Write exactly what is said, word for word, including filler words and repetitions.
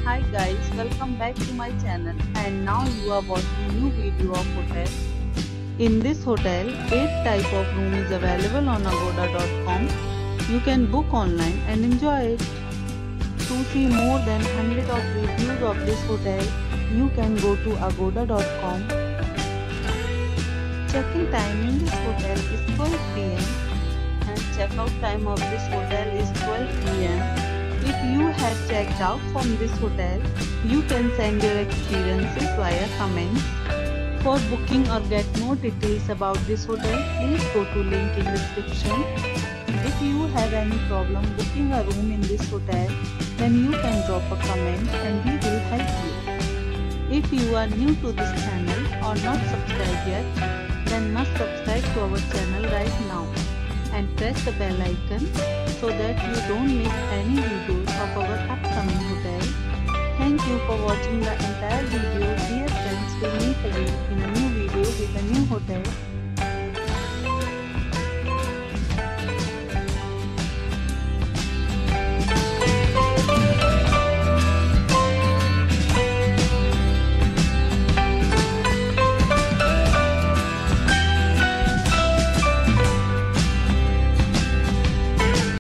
Hi guys, welcome back to my channel, and now you are watching new video of hotel. In this hotel, eight type of room is available on agoda dot com. You can book online and enjoy it. To see more than one hundred of reviews of this hotel, you can go to agoda dot com. Check-in time in this hotel is twelve p m and check-out time of this hotel is twelve p m If you have checked out from this hotel, you can send your experiences via comments. For booking or get more details about this hotel, please go to link in description. If you have any problem booking a room in this hotel, then you can drop a comment and we will help you. If you are new to this channel or not subscribed yet, then must subscribe to our channel right now and press the bell icon so that you don't miss any videos of our upcoming hotel. Thank you for watching the entire video. Dear friends, we'll meet again in a new video with a new hotel.